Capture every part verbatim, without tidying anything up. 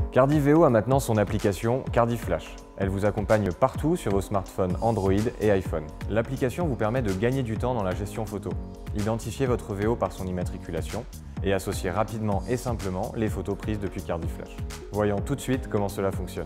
Cardiff V O a maintenant son application Cardiff Flash. Elle vous accompagne partout sur vos smartphones Android et iPhone. L'application vous permet de gagner du temps dans la gestion photo. Identifiez votre V O par son immatriculation et associez rapidement et simplement les photos prises depuis Cardiff Flash. Voyons tout de suite comment cela fonctionne.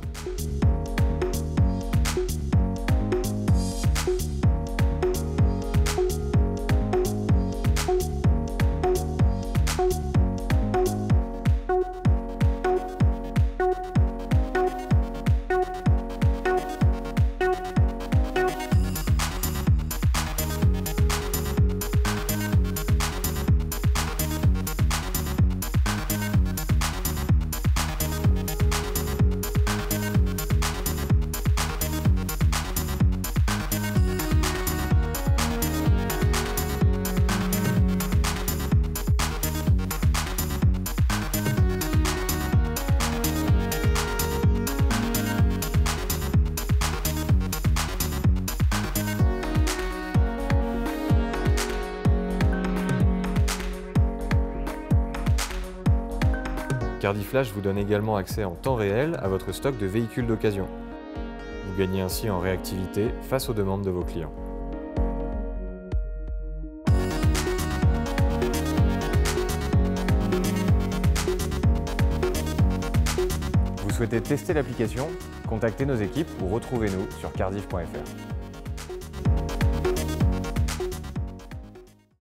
Cardiff Flash vous donne également accès en temps réel à votre stock de véhicules d'occasion. Vous gagnez ainsi en réactivité face aux demandes de vos clients. Vous souhaitez tester l'application? Contactez nos équipes ou retrouvez-nous sur cardiff point F R.